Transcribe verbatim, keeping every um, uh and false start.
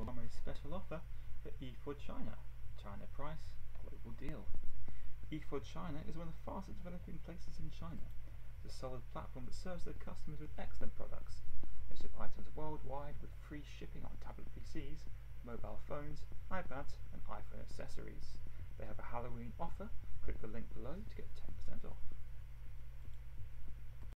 a special offer for Eforchina. China price, global deal. Eforchina is one of the fastest developing places in China. It's a solid platform that serves their customers with excellent products. They ship items worldwide with free shipping on tablet P Cs, mobile phones, iPads and iPhone accessories. They have a Halloween offer. Click the link below to get ten percent off.